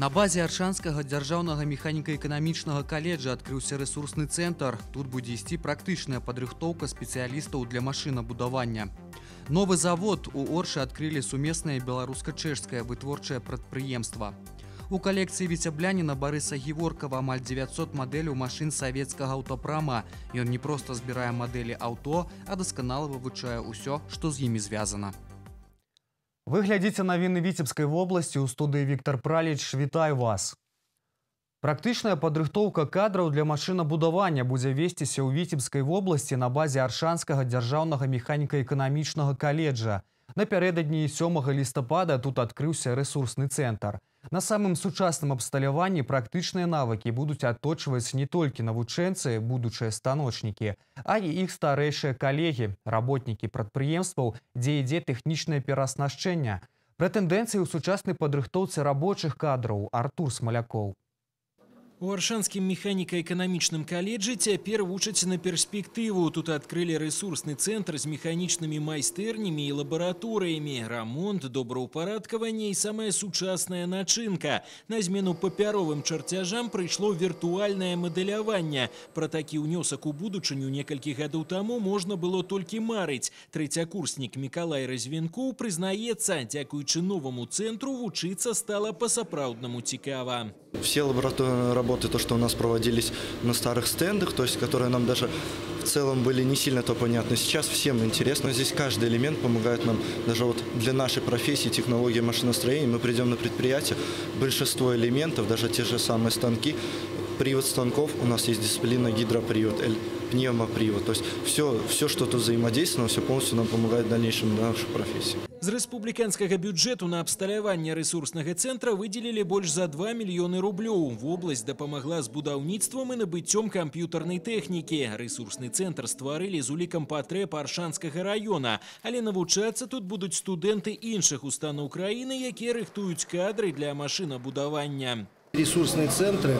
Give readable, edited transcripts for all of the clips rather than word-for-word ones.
На базе Аршанскага дзяржаўнага механіка-эканамічнага каледжа адкрыўся рэсурсны цэнтр. Тут будзе ісці практычная падрыхтоўка спецыялістаў для машынабудавання. Новы завод у Оршы адкрылі сумеснае беларуска-чэшскае вытворчае прадпрыемства. У калекцыі віцябляніна Барыса Геворкава амаль 900 мадэляў машын савецкага аўтапрама. Ён не проста збірае мадэлі аўто, а дасканала вывучае ўсё, што з імі звязана. Вы глядзіце навіны Віцебскай вобласці. У студыі Віктор Праліч. Вітаю вас. Практычная падрыхтоўка кадраў для машынабудавання будзе весціся ў Віцебскай вобласці на базе Аршанскага дзяржаўнага механіка-эканамічнага каледжа. Напярэдадні 7 лістапада тут адкрыўся рэсурсны цэнтр. На самым сучасным абсталяванні практычныя навыкі будуць адточваць не толькі навучэнцы, будучыя станочнікі, а і іх старэйшыя калегі, работнікі прадпрыемстваў, дзе ідзе тэхнічнае перааснашчэнне. Пра тэндэнцыі ў сучаснай падрыхтоўцы рабочых кадраў Артур Смалякоў. У Аршанскім механіка-эканамічным каледжы цяпер вучаць на перспектыву. Тут адкрылі рэсурсны цэнтр з механічнымі майстэрнямі і лабараторыямі. Рамонт, добраўпарадкаванне і самая сучасная начынка. На змену папяровым чарцяжам прыйшло віртуальнае мадэляванне. Пра такі ўнёсак у будучыню некалькі гадоў таму можна было толькі марыць. Трэцякурснік Мікалай Развенкоў прызнаецца, дзякуючы новаму цэнтру вучыцца стала па-сапраўднаму цікава. Все лабораторные работы, то, что у нас проводились на старых стендах, то есть которые нам даже в целом были не сильно то понятны. Сейчас всем интересно. Здесь каждый элемент помогает нам, даже вот для нашей профессии, технологии машиностроения. Мы придем на предприятие, большинство элементов, даже те же самые станки, привод станков, у нас есть дисциплина гидропривод, пневмопривод. То есть все, что тут взаимодействовано, все полностью нам помогает в дальнейшем в нашей профессии. З рэспубліканскага бюджэту на абсталяванне рэсурснага цэнтра выдзелілі больш за 2 мільёны рублёў. Вобласць дапамагла з будаўніцтвам і набыццём камп'ютарнай тэхнікі. Рэсурсны цэнтр стварылі з улікам патрэб Аршанскага раёна. Але навучацца тут будуць студэнты іншых устаноў краіны, якія рыхтуюць кадры для машынабудавання. Ресурсные центры,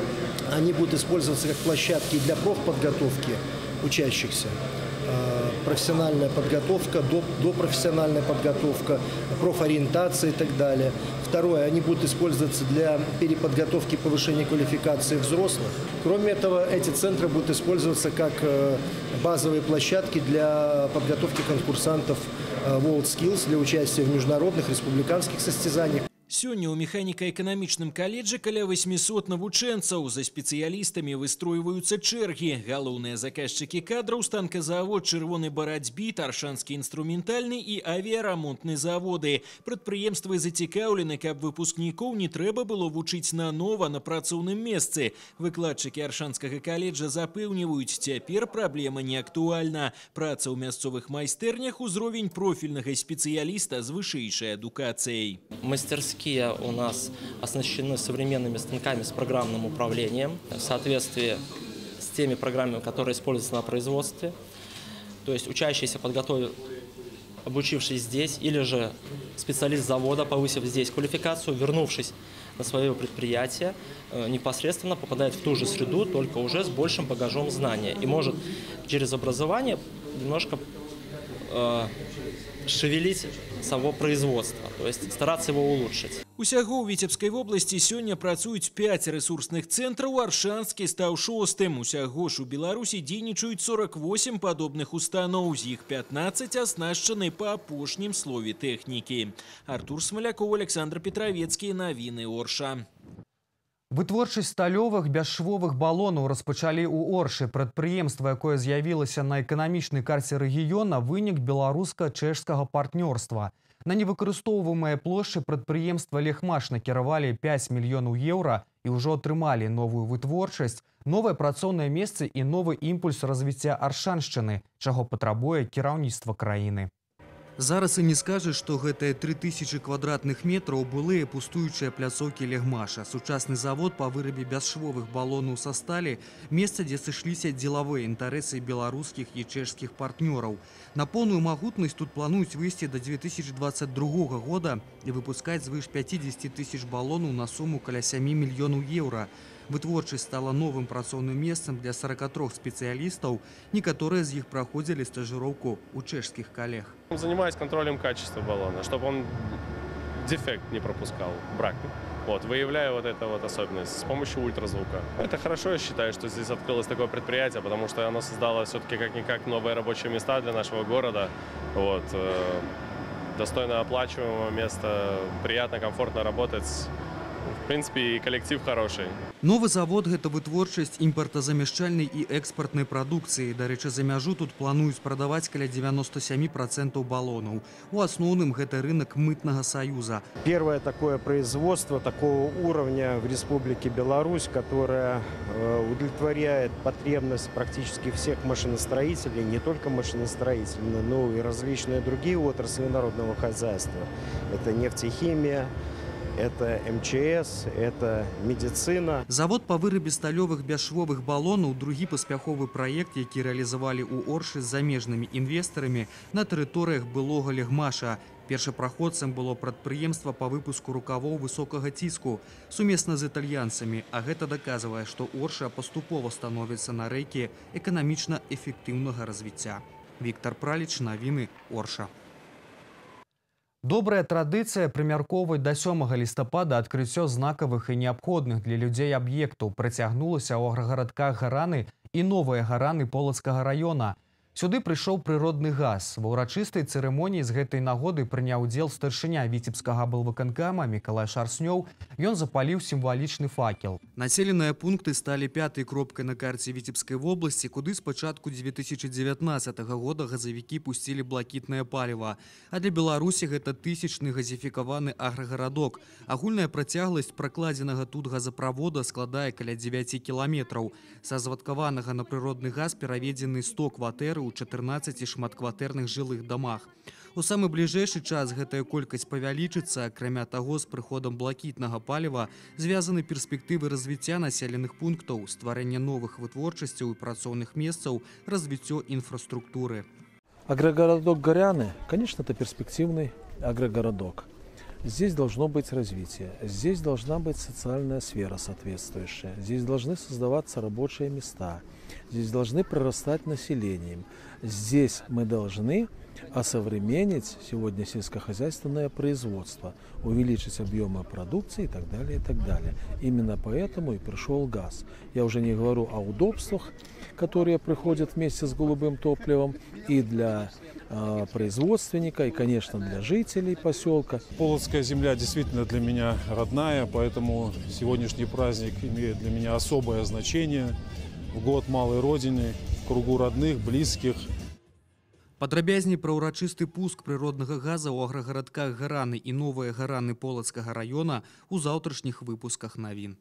они будут использоваться как площадки для профподготовки учащихся. Профессиональная подготовка, допрофессиональная подготовка, профориентация и так далее. Второе, они будут использоваться для переподготовки и повышения квалификации взрослых. Кроме этого, эти центры будут использоваться как базовые площадки для подготовки конкурсантов WorldSkills для участия в международных республиканских состязаниях. Сёння ў механіка-эканамічным каледжы каля 800 навучэнцаў. За спецыялістамі выстройваюцца чэргі. Галоўныя заказчыкі кадраў – станказавод «Чырвоны барацьбіт», Аршанскі інструментальны і авіярамонтны заводы. Прадпрыемствы зацікаўлены, каб выпускнікоў не трэба было вучыць нанова на працоўным месцы. Выкладчыкі Аршанскага каледжа запэўніваюць, цяпер праблема не актуальна. Праца ў мясцовых майстэрнях – узровень профільнага спецыяліста з вышэйшай адукацыяй. Мастерские у нас оснащены современными станками с программным управлением в соответствии с теми программами, которые используются на производстве. То есть учащийся, обучившись здесь, или же специалист завода, повысив здесь квалификацию, вернувшись на свое предприятие, непосредственно попадает в ту же среду, только уже с большим багажом знания. И может через образование немножко шевелить само производства, то есть стараться его улучшить. Усяго ў Віцебскай вобласці сёння працуюць 5 рэсурсных цэнтраў, Аршанскі стаў 6-м. Усяго ж у Беларусі дзейнічаюць 48 падобных устаноў, з іх 15 аснашчаны па апошнім слове тэхнікі. Артур Смалякоў, Александр Петровецкі, навіны Орша. Вытворчасць сталёвых бесшвовых балонаў распачалі ў Оршы. Прадпрыемства, якое з'явілася на эканамічнай карце рэгіёна, вынік беларуска-чэшскага партнёрства. На невыкарыстоўваемыя плошчы прадпрыемства Лехмаш накіравалі 5 мільёнаў еўра і ўжо атрымалі новую вытворчасць, новае працоўнае месца і новы імпульс развіцця Аршаншчыны, чаго патрабуе кіраўніцтва краіны. Зараз і не скажаш, што гэтыя 3000 квадратных метраў былыя пустуючыя пляцоўкі Лехмаша. Сучасны завод па вырабе бесшвовых балонаў са сталі – месца, дзе сышліся дзелавыя інтарэсы беларускіх і чэшскіх партнёраў. На поўную магутнасць тут плануюць выйсці да 2022 года і выпускаць звыш 50 000 балонаў на суму каля 7 мільёнаў еўра. Вытворчасць стала новым працоўным месцам для 43 спецыялістаў. Некаторыя з іх праходзілі стажыроўку у чэшскіх калег. Занимаюсь контролем качества баллона, чтобы он дефект не пропускал, брак. Вот, выявляя вот эту вот особенность с помощью ультразвука. Это хорошо, я считаю, что здесь открылось такое предприятие, потому что оно создало все-таки как-никак новые рабочие места для нашего города. Вот, достойно оплачиваемое место, приятно, комфортно работать. В принципе, и коллектив хороший. Новы завод – гэта вытворчасць імпартазамяшчальнай і экспартнай прадукцыі. Дарэчы, за мяжу тут плануюць прадаваць каля 97% баллонаў. У асноўным гэта рынок мытнага саюза. Первое такое производство такого уровня в Республике Беларусь, которое удовлетворяет потребность практически всех машиностроителей, не только машиностроителей, но и различные другие отрасли народного хозяйства. Это нефтехимия, это МЧС, это медицина. Завод по вырабе сталёвых бесшвовых баллонаў – другі паспяховы праект, які рэалізавалі ў Оршы з замежнымі інвестарамі на тэрыторыях былога Легмаша. Першапраходцам было прадпрыемства па выпуску рукавоў высокага ціску сумесна з італьянцамі, а гэта даказвае, што Орша паступова становіцца на рэйкі эканамічна эфектыўнага развіцця. Віктор Праліч, навіны, Орша. Добрая традыцыя прымяркоўваць да 7 лістапада адкрыццё знакавых і неабходных для людзей аб'ектаў працягнулася ў аграгарадках Гараны і новыя Гараны Полацкага раёна. Сюды прыйшоў прыродны газ. Ва ўрачыстай цырымоніі з гэтай нагоды прыняў удзел старшыня Віцебскага аблвыканкама Мікалай Шарснёў. Ён запаліў сімвалічны факел. Населеныя пункты сталі пятай кропкай на карце Віцебскай вобласці, куды з пачатку 2019 года газавікі пусцілі блакітнае паліва. А для Беларусі гэта тысячны газіфікаваны аграгарадок. Агульная працягласць пракладзенага тут газаправода складае каля 9 кіламетраў. Са звадкаванага на прыродны газ пераведзены 100 кватэр у 14 шматкватэрных жылых дамах. У самы бліжэйшы час гэтая колькасць павялічыцца, акрамя таго, з прыходам блакітнага паліва звязаны перспектывы развіцця населеных пунктаў, стварэння новых вытворчасцяў і працоўных месцаў, развіццё інфраструктуры. Агрогородок Горяны, конечно, это перспективный агрогородок. Здесь должно быть развитие, здесь должна быть социальная сфера соответствующая, здесь должны создаваться рабочие места, здесь должны прорастать населением, здесь мы должны осовременить сегодня сельскохозяйственное производство, увеличить объемы продукции и так далее, и так далее. Именно поэтому и пришел газ. Я уже не говорю о удобствах, которые приходят вместе с голубым топливом и для производственника, и, конечно, для жителей поселка. Полоцкая земля действительно для меня родная, поэтому сегодняшний праздник имеет для меня особое значение. В год малой родины, в кругу родных, близких. Падрабязней пра ўрачысты пуск прыроднага газа ў аграгарадках Гараны і новыя Гараны Полацкага раёна ў заўтрашніх выпусках навін.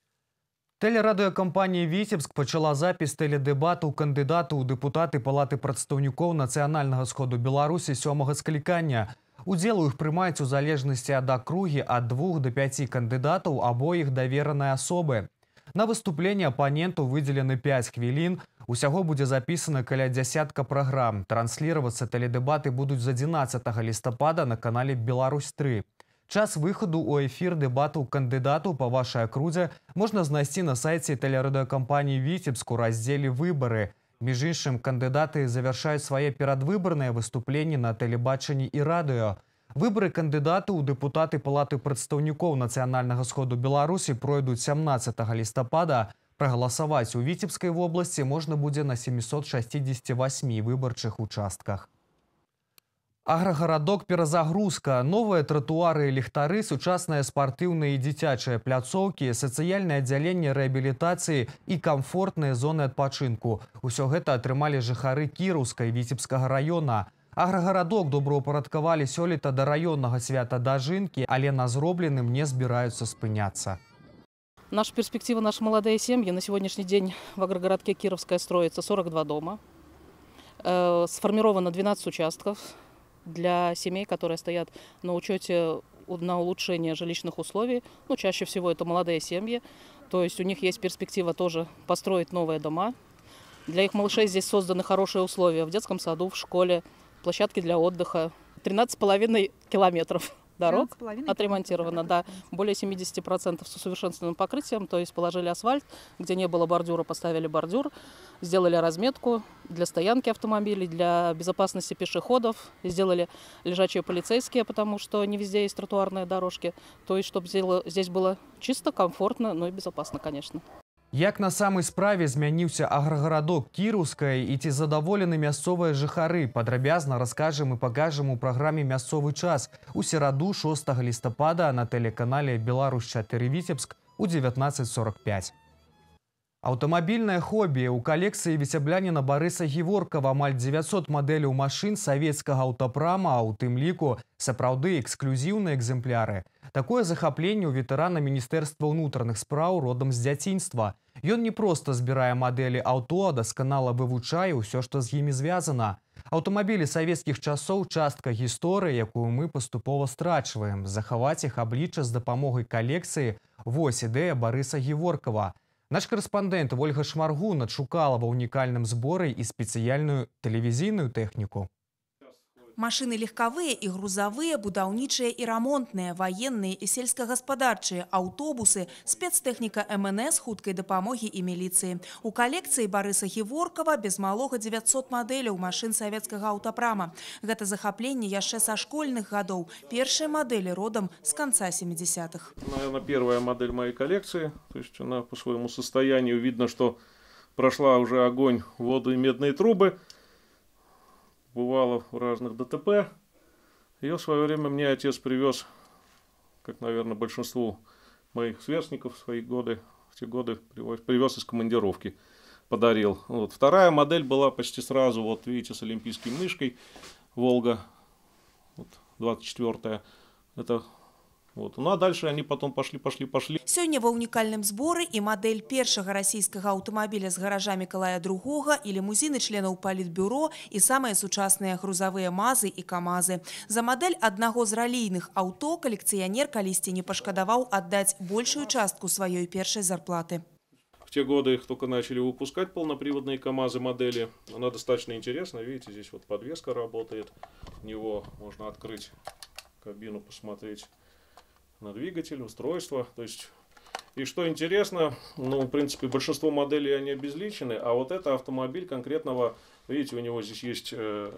Тэлерадыёкампанія «Віцебск» пачала запіс тэледэбату кандыдата ў дэпутаты Палаты прадстаўнікоў Нацыянальнага сходу Беларусі 7-го склікання. Удзел у іх прымаюць у залежнасці ад акругі ад 2 до 5 кандыдатаў або іх давераныя асобы. На выступленне апаненту выделены 5 хвілін. Усяго будзе запісана каля дзясятка праграм. Трансліравацца тэледэбаты будуць з 11 лістапада на канале «Беларусь-3». Час выходу ў эфір дэбатаў кандыдатаў па вашай акрудзе можна знайсці на сайце тэлерадыёкампаніі «Віцебск» у раздзеле «Выбары». Між іншым, кандыдаты завяршаюць свае перадвыбарныя выступленні на тэлебачанні і радыё. Выборы кандыдатаў у дэпутаты Палаты прадстаўнікоў Нацыянальнага сходу Беларусі пройдуць 17 лістапада. Прагаласаваць у Віцебскай вобласці можна будзе на 768 выбарчых участках. Аграгарадок «Перазагрузка», новыя тратуары і ліхтары, сучасныя спартыўныя і дзіцячыя пляцоўкі, сацыяльнае аддзяленне рэабілітацыі і камфортныя зоны адпачынку. Усё гэта атрымалі жыхары Кіраўска і Віцебскага раёна. Аграгарадок добраўпарадкавалі сёлета да раённага свята Дажынкі, але на зробленым не збіраюцца спыняцца. Наша перспектива, наши молодые семьи. На сегодняшний день в агрогородке Кировская строится 42 дома. Сформировано 12 участков для семей, которые стоят на учете на улучшение жилищных условий. Ну, чаще всего это молодые семьи. То есть у них есть перспектива тоже построить новые дома. Для их малышей здесь созданы хорошие условия в детском саду, в школе, площадки для отдыха. 13,5 километров дорог 13,5 отремонтировано, да, более 70% с усовершенствованным покрытием, то есть положили асфальт, где не было бордюра, поставили бордюр, сделали разметку для стоянки автомобилей, для безопасности пешеходов, сделали лежачие полицейские, потому что не везде есть тротуарные дорожки, то есть чтобы здесь было чисто, комфортно, но и безопасно, конечно. Як на самай справе змяніўся аграгарадок Кіроўскай і ці задаволены мясцовыя жыхары, падрабязна раскажам і пакажам у праграме «Мясцовы час» у сераду 6 лістапада на тэлеканале «Беларусь-4 Віцебск» у 19:45. Аўтамабільнае хобі. У калекцыі віцебляніна Барыса Геворкава амаль 900 мадэляў машын савецкага аўтапрама, а ў тым ліку сапраўды эксклюзіўныя экземпляры. Такое захапленне ў ветэрана Міністэрства ўнутраных спраў родам з дзяцінства. Ён не проста збірае мадэлі аўто, а дасканала вывучае ўсё, што з імі звязана. Аўтамабілі савецкіх часоў – частка гісторыі, якую мы паступова страчваем. Захаваць іх аблічча з дапамогай калекцыі – вось ідэя Барыса Геворкава. Наш корэспандэнт Ольга Шмаргун адшукала ва ўнікальным зборы і спецыяльную тэлевізійную тэхніку. Машины легковые и грузовые, будаўнічыя и ремонтные, военные и сельскохозяйственные, автобусы, спецтехника МНС, хуткай дапамоги и милиции. У коллекции Барыса Геворкава без малога 900 моделей машин советского аўтапрама. Гэта захапленне яшчэ са школьных годов. Первые модели родом с конца 70-х. Наверное, первая модель моей коллекции. То есть она по своему состоянию видно, что прошла уже огонь, воду и медные трубы. Бывало в разных ДТП. Ее в свое время мне отец привез, как, наверное, большинству моих сверстников в те годы привез из командировки, подарил. Вот. Вторая модель была почти сразу, вот видите, с олимпийской мышкой, Волга, вот, 24-я. Это вот. Ну а дальше они потом пошли. Сёння ва ўнікальным зборы і мадэль першага расійскага аўтамабіля з гаража Мікалая II і лімузіны членаў палітбюро і самыя сучасныя грузавыя МАЗы і КАМАЗы. За мадэль аднаго з ралійных аўто калекцыянер калісьці не пашкадаваў аддаць большую частку сваёй першай зарплаты. В те годы их только начали выпускать полноприводные КАМАЗы модели. Она достаточно интересная. Видите, здесь вот подвеска работает. В него можно открыть кабину, посмотреть на двигатель, устройство. То есть, и что интересно, ну, в принципе, большинство моделей они обезличены, а вот это автомобиль конкретного, видите, у него здесь есть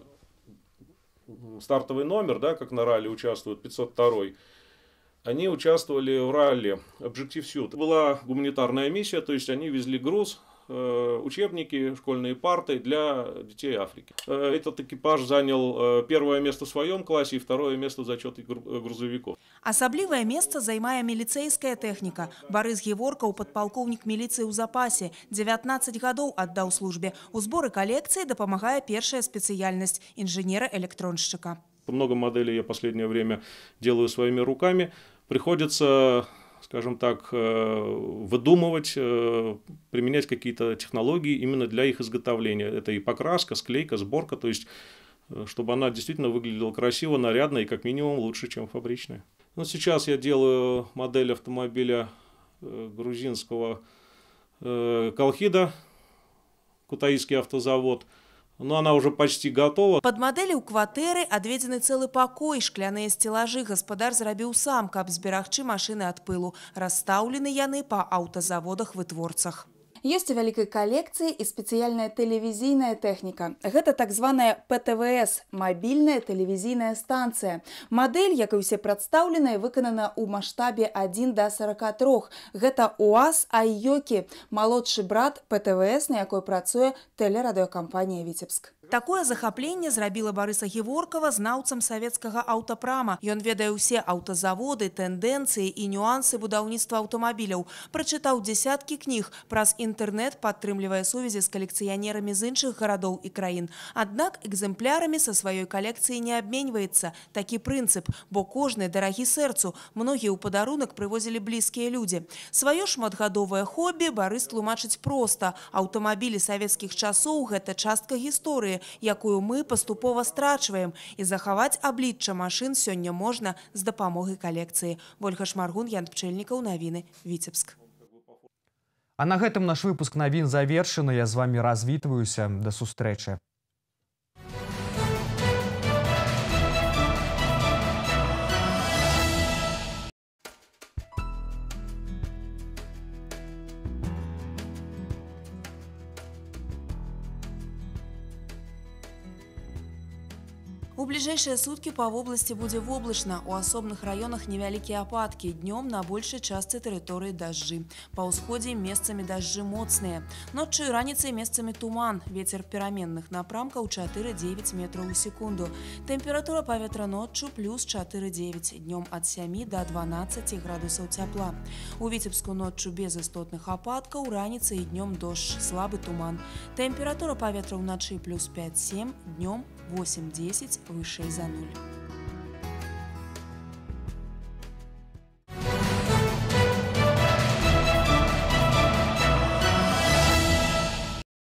стартовый номер, да, как на ралли участвуют, 502. Они участвовали в ралли Objective Suit. Была гуманитарная миссия, то есть они везли груз, учебники, школьные парты для детей Африки. Этот экипаж занял первое место в своем классе и второе место в зачете грузовиков. Асаблівае месца займае міліцэйская тэхніка. Барыс Геворкаў, падпалкоўнік міліцыі ў запасе, 19 гадоў аддаў службе. У зборы калекцыі дапамагае першая спецыяльнасць – інжынера-электроншчыка. Много моделей я в последнее время делаю своими руками. Приходится, скажем так, выдумывать, применять какие-то технологии именно для их изготовления. Это и покраска, склейка, сборка, то есть чтобы она действительно выглядела красиво, нарядно и как минимум лучше, чем фабричная. Но сейчас я делаю модель автомобиля грузинского Колхида, Кутаисский автозавод. Но она уже почти готова. Под моделі ў кватэры адведзены цэлы пакой, шкляныя сцелажы гаспадар зрабіў сам, каб зберагчы машыны ад пылу. Расстаўлены яны па аўтазаводах-вытворцах. Есть у вялікай калекцыі і спецыяльная тэлевізійная тэхніка. Гэта так званая ПТВС – мабільная тэлевізійная станцыя. Мадэль, як і ўсе прадстаўленыя, выканана ў маштабе 1:43. Гэта УАЗ Айокі, малодшы брат ПТВС, на якой працуе тэлерадыёкампанія «Віцебск». Такое захапленне зрабіла Барыса Геворкава знаўцам савецкага аўтапрама. Ён ведае ўсе аўтазаводы, тэндэнцыі і нюансы будаўніцтва аўтамабіляў. Прачытаў дзесяткі кніг, праз інтэрнэт падтрымлівае сувязі з калекцыянерамі з іншых гарадоў і краін. Аднак экземплярамі са сваёй калекцыі не абменьваецца. Такі прынцып, бо кожны дарагі сэрцу. Многія ў падарунак прывозілі блізкія людзі. Сваё шматгадовае хобі Барыс тлумачыць проста. Аўтамабілі савецкіх часоў – гэта частка гісторыі, якую мы паступова страчваем, і захаваць аблічча машын сёння можна з дапамогай калекцыі. Ольга Шмаргун, Ян Пчэльнікаў, навіны, Віцебск. А на гэтым наш выпуск навін завершаны. Я з вами развітваюся. Да сустрэчы. У ближайшие сутки по области будет воблачно. У асобных районах невялікія ападки. Днем на большей части территории дожди. По усходе местами дожди моцные. Ночью и раницей местами туман. Ветер переменных напрамков 4-9 метров в секунду. Температура поветра ночью плюс 4-9. Днем от 7 до 12 градусов тепла. У Витебску ночью без истотных опадков. Раницей и днем дождь. Слабый туман. Температура поветра в ночи плюс 5-7. Днем 8-10, выше за 0.